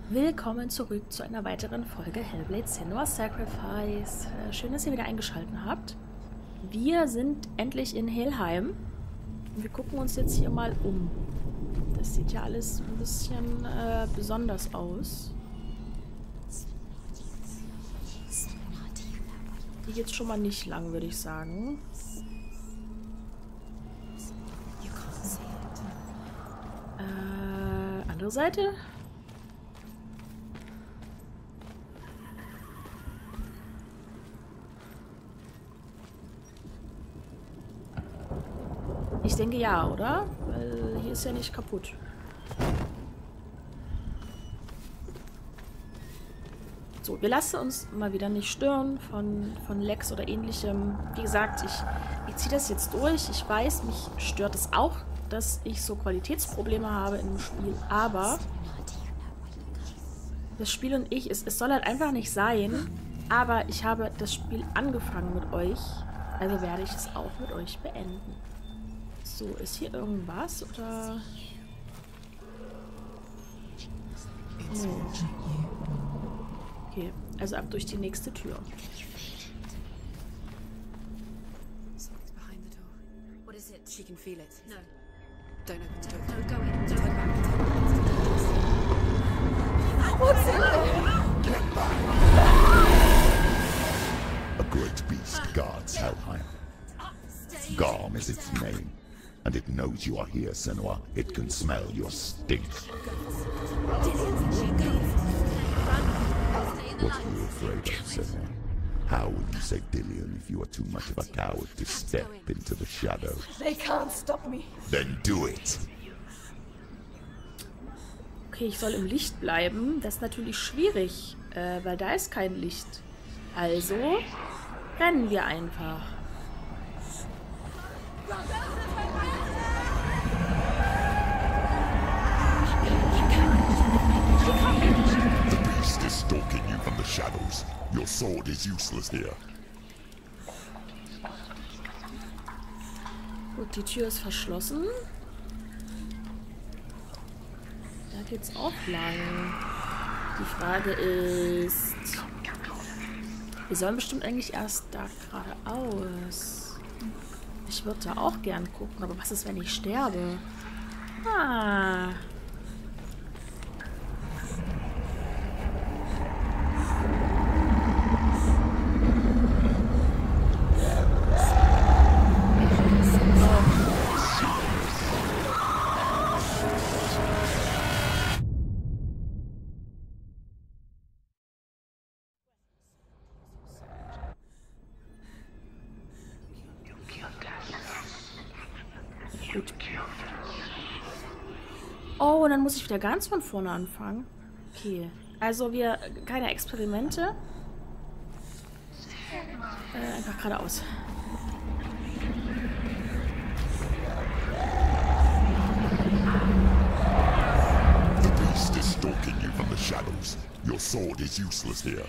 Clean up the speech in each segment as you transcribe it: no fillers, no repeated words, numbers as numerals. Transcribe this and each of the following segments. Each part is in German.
Willkommen zurück zu einer weiteren Folge Hellblade: Senua's Sacrifice. Schön, dass ihr wieder eingeschaltet habt. Wir sind endlich in Helheim. Und wir gucken uns jetzt hier mal um. Das sieht ja alles ein bisschen besonders aus. Hier geht's schon mal nicht lang, würde ich sagen. Andere Seite? Ich denke ja, oder? Weil hier ist ja nicht kaputt. So, wir lassen uns mal wieder nicht stören von Lags oder ähnlichem. Wie gesagt, ich ziehe das jetzt durch. Ich weiß, mich stört es auch, dass ich so Qualitätsprobleme habe in dem Spiel. Aber das Spiel und ich, es soll halt einfach nicht sein. Aber ich habe das Spiel angefangen mit euch. Also werde ich es auch mit euch beenden. So, ist hier irgendwas, oder? Oh. Okay, also ab durch die nächste Tür. A great beast guards Helheim. Garm is its name. And it knows you are here, Senua. It can smell your stink. What are you afraid of, Senua? How will you save Dillion if you are too much of a coward to step into the shadow? They can't stop me. Then do it! Okay, ich soll im Licht bleiben. Das ist natürlich schwierig, weil da ist kein Licht. Also rennen wir einfach. The beast is stalking you from the shadows. Your sword is useless here. Gut, die Tür ist verschlossen. Da geht's auch lang. Die Frage ist... Wir sollen bestimmt eigentlich erst da geradeaus. Ich würde da auch gern gucken, aber was ist, wenn ich sterbe? Ah... Gut. Oh, und dann muss ich wieder ganz von vorne anfangen. Okay. Also keine Experimente. Einfach geradeaus. The beast is stalking you from the shadows. Your sword is useless here.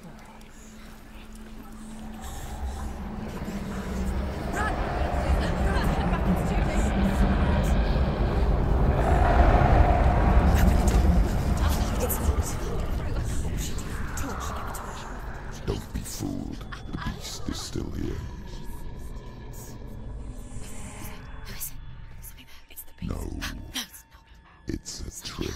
Don't be fooled. The beast is still here. No. It's a trick.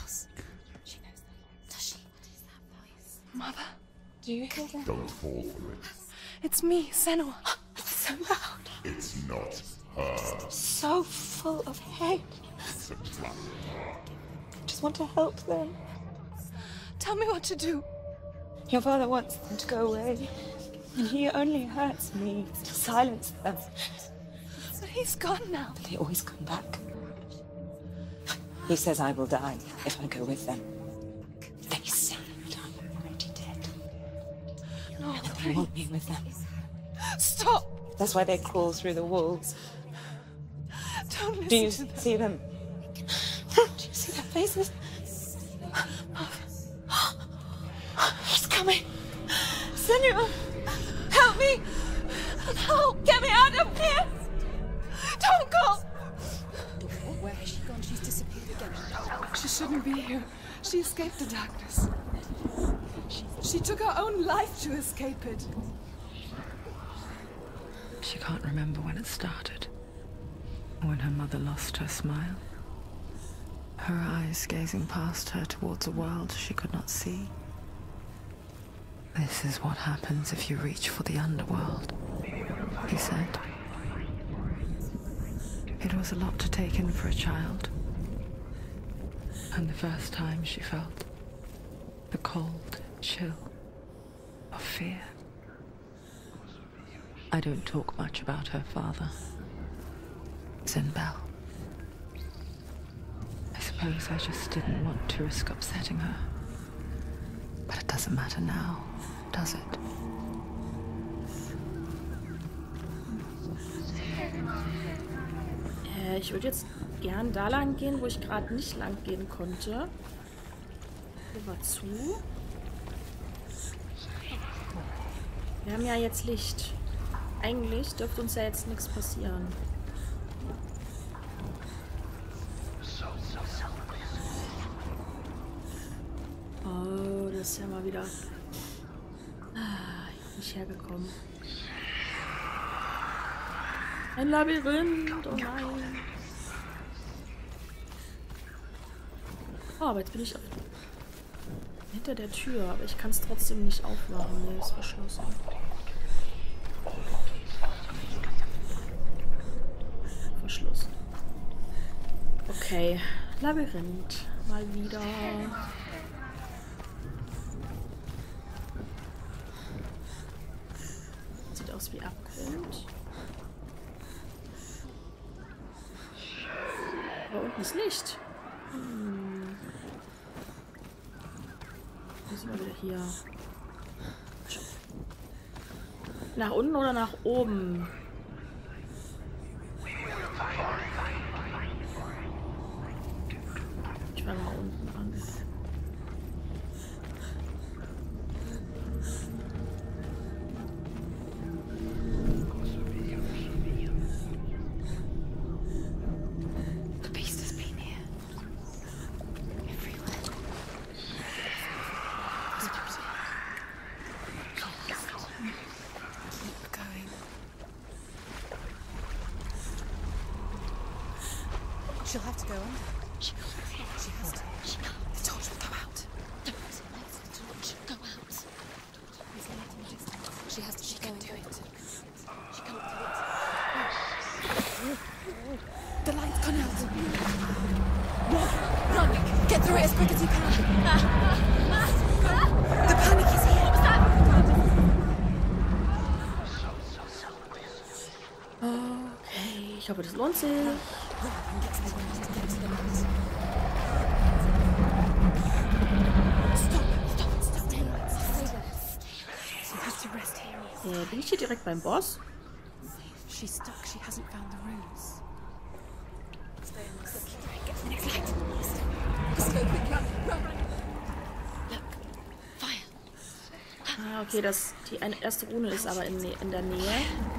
Mother, do you hear that? Don't fall for it. It's me, Senua. It's so loud. It's not her. So full of hate. It's a trap. I just want to help them. Tell me what to do. Your father wants them to go away. And he only hurts me to silence them. But he's gone now. They always come back. He says I will die if I go with them. They say that I'm already dead. No, they want me with them. Stop! That's why they crawl through the walls. Don't listen. Do you see them? Do you see their faces? He's coming. Senua, help me! Help! Get me out of here! Don't go! Where has she gone? She's disappeared again. She's shouldn't be here. She escaped the darkness. She took her own life to escape it. She can't remember when it started. When her mother lost her smile. Her eyes gazing past her towards a world she could not see. This is what happens if you reach for the underworld, he said. It was a lot to take in for a child. And the first time she felt the cold chill of fear. I don't talk much about her father, Zinbel. I suppose I just didn't want to risk upsetting her. But it doesn't matter now, does it? Ich würde jetzt gern da lang gehen, wo ich gerade nicht lang gehen konnte. Hier war zu. Wir haben ja jetzt Licht. Eigentlich dürfte uns ja jetzt nichts passieren. Oh, das ist ja mal wieder nicht hergekommen. Ein Labyrinth, oh nein. Oh, aber jetzt bin ich hinter der Tür, aber ich kann es trotzdem nicht aufmachen. Nee, ist verschlossen. Verschlossen. Okay, Labyrinth. Mal wieder. Sieht aus wie Abgrund. Aber unten ist Licht. Wo sind wir wieder hier? Nach unten oder nach oben? Ich fange mal unten an. She'll have to go on. She has to. The torch will come out. Don't let the torch go out. She has to. She can do it. She can't do it. The light's gone out. Run! Get through it as quick as you can. The panic is here. What was that? Okay, ich hoffe, das lohnt sich. Bin ich hier direkt beim Boss? She's stuck. She hasn't found the runes. Ah, okay, die erste Rune ist aber in der Nähe.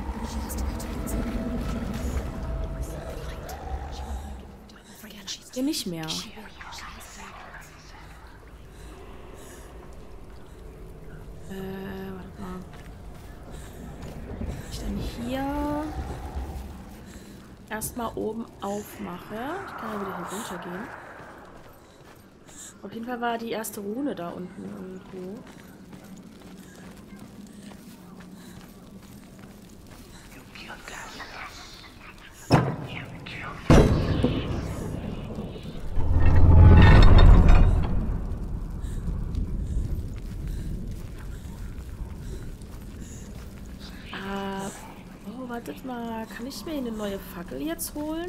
Hier nicht mehr. Warte mal. Ich dann hier erstmal oben aufmache. Ich kann ja wieder hier runter gehen. Auf jeden Fall war die erste Rune da unten irgendwo. Wartet mal, kann ich mir eine neue Fackel jetzt holen?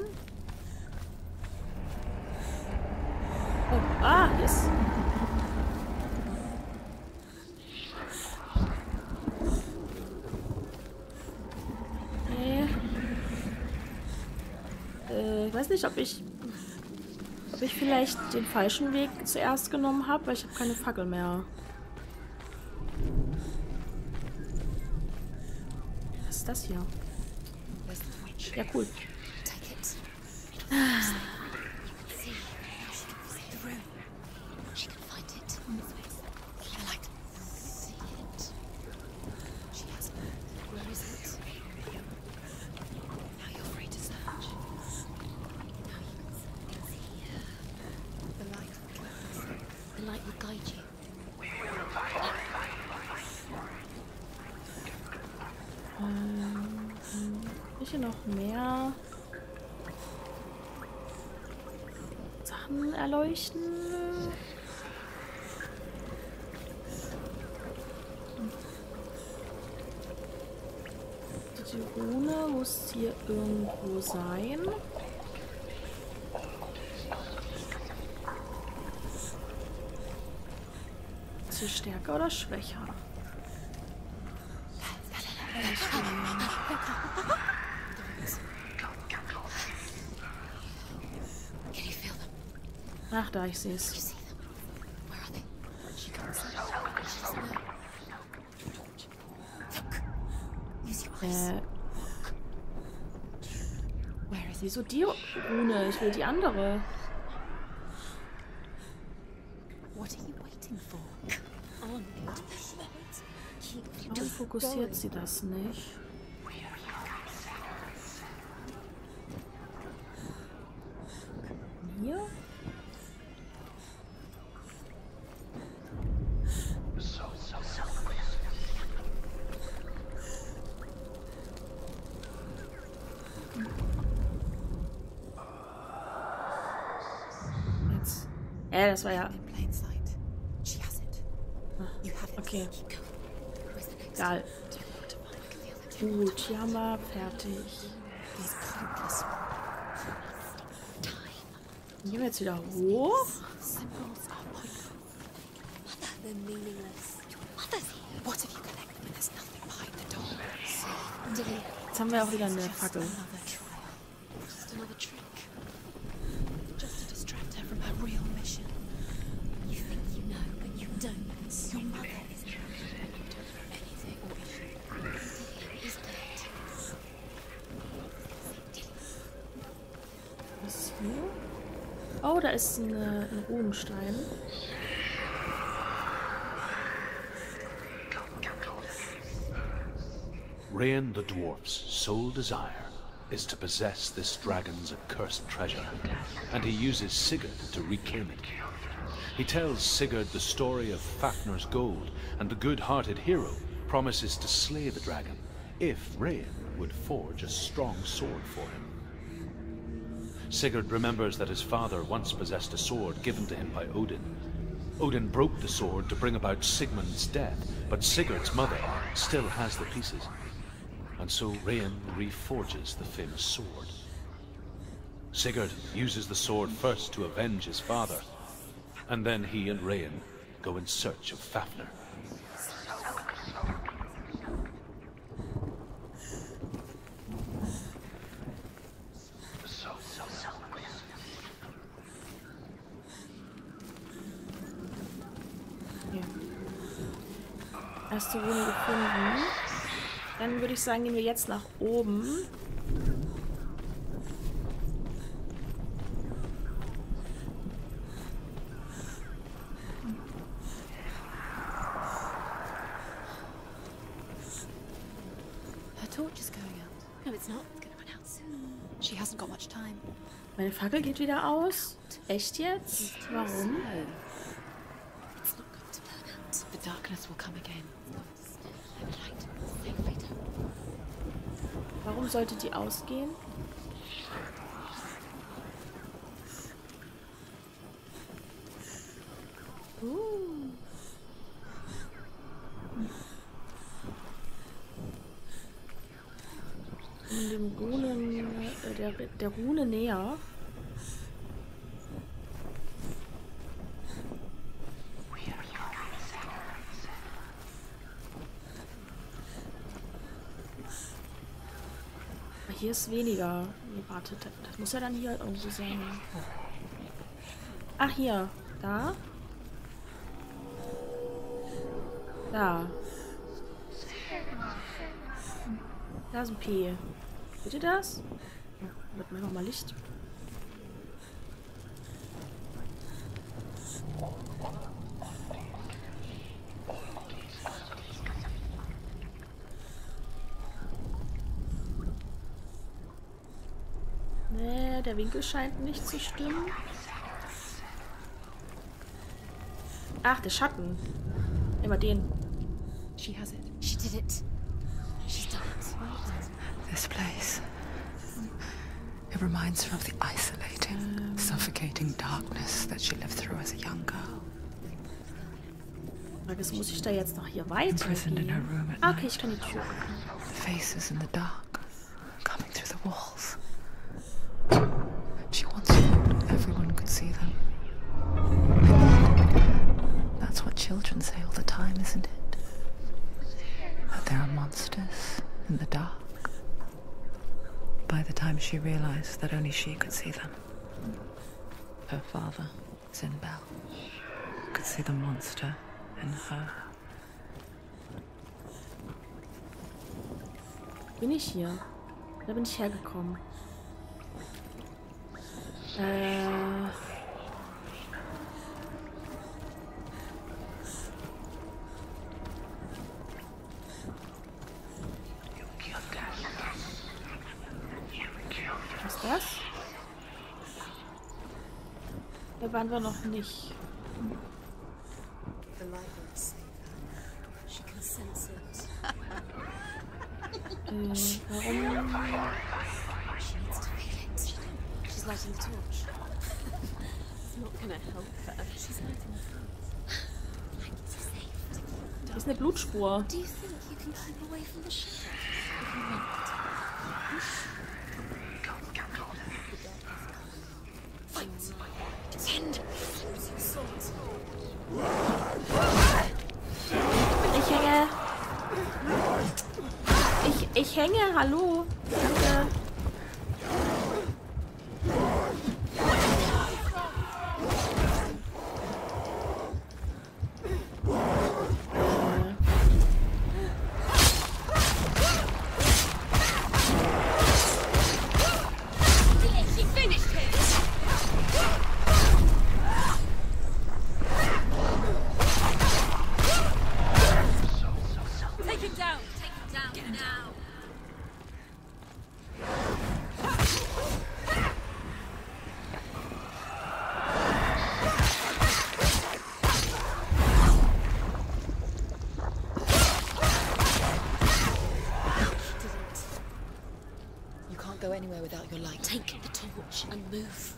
Oh, hier ist... Nee. Ich weiß nicht, ob ich vielleicht den falschen Weg zuerst genommen habe, weil ich habe keine Fackel mehr. Was ist das hier? Ja, cool. Hier noch mehr Sachen erleuchten. Die Rune muss hier irgendwo sein. Ist sie stärker oder schwächer? Ach, da, ich sehe es. Wieso die Rune? Ich will die andere. Warum fokussiert sie das nicht? Hier? Das war ja... Okay. Egal. Gut, hier haben wir fertig. Gehen wir jetzt wieder hoch? Jetzt haben wir auch wieder eine Fackel. Was ist hier? Oh, da ist ein Runenstein. Rayan the Dwarf's sole desire is to possess this dragon's accursed treasure, and he uses Sigurd to reclaim it. He tells Sigurd the story of Fafnir's gold, and the good-hearted hero promises to slay the dragon if Rayan would forge a strong sword for him. Sigurd remembers that his father once possessed a sword given to him by Odin. Odin broke the sword to bring about Sigmund's death, but Sigurd's mother still has the pieces. And so Rayan reforges the famous sword. Sigurd uses the sword first to avenge his father, and then he and Rayan go in search of Fafnir. Erste Rune gefunden. Dann würde ich sagen, gehen wir jetzt nach oben. Her torch is going out. No, it's not. It's going to run out soon. She hasn't got much time. Meine Fackel geht wieder aus. Echt jetzt? Warum? It's not going to burn out. The darkness will come again. Warum sollte die ausgehen? In dem Runen, der Rune näher. Hier ist weniger. Nee, warte, das muss ja dann hier irgendwo sein. Ach, hier. Da. Da. Da ist ein P. Seht ihr das? Ja, wird mir nochmal Licht. der Winkel scheint nicht zu stimmen. Ach, der Schatten. Immer den. She has it. She did it. She's done it. Well done. This place. It reminds her of the isolating, suffocating darkness that she lived through as a young girl. Was muss ich da jetzt noch hier Imprisoned in her weitergehen? room at Ah, okay, night. ich kann die Tür öffnen. Faces in the dark, coming through the walls. She once thought everyone could see them. That's what children say all the time, isn't it? That there are monsters in the dark. By the time she realized that only she could see them, her father, Sinbel, could see the monster in her. Bin ich hier? Da bin ich hergekommen. Was ist das? Da waren wir noch nicht. The light won't save her. She can sense it. Warum? She needs to feel it. She's lighting the torch. It's not gonna help her. She's lighting the torch. Das ist eine Blutspur. Do you think you can keep away from the shadow? If you want. Fight! Defend! Use your swords. Ich hänge. Ich hänge, hallo. Danke. She finished him! Take him down! Take him down now! You can't go anywhere without your light. Take the torch and move.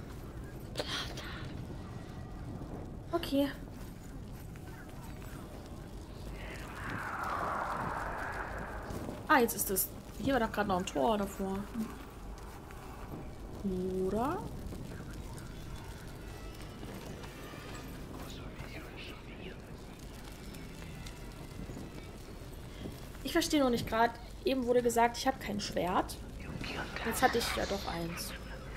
Okay. Ah, jetzt ist das. Hier war doch gerade noch ein Tor davor. Oder? Ich verstehe noch nicht gerade. Eben wurde gesagt, ich habe kein Schwert. Jetzt hatte ich ja doch eins.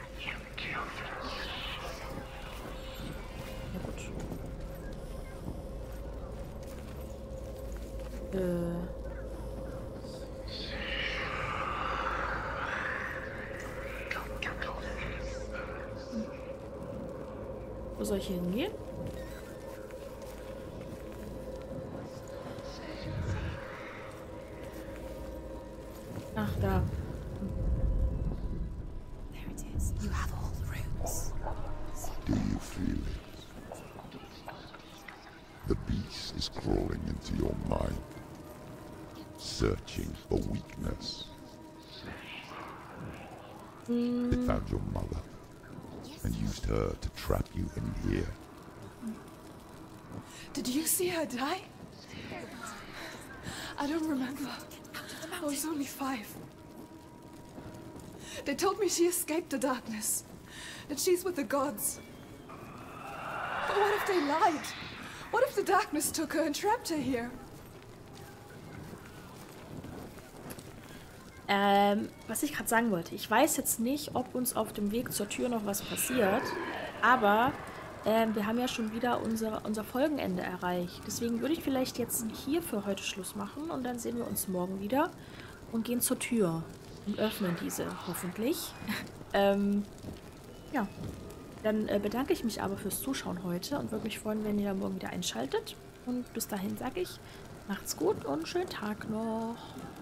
Na gut. Wo soll ich hier hingehen? Ach, da. There it is. You have all the roots. Do you feel it? The beast is crawling into your mind, searching for weakness. It found your mother and used her to trap you in here. Did you see her die? I don't remember. I was only 5. They told me she escaped the darkness, that she's with the gods. But what if they lied? What if the darkness took her and trapped her here? Was ich gerade sagen wollte. Ich weiß jetzt nicht, ob uns auf dem Weg zur Tür noch was passiert, aber wir haben ja schon wieder unser Folgenende erreicht. Deswegen würde ich vielleicht jetzt hier für heute Schluss machen und dann sehen wir uns morgen wieder und gehen zur Tür und öffnen diese, hoffentlich. Ja, dann bedanke ich mich aber fürs Zuschauen heute und würde mich freuen, wenn ihr morgen wieder einschaltet. Und bis dahin sage ich, macht's gut und schönen Tag noch.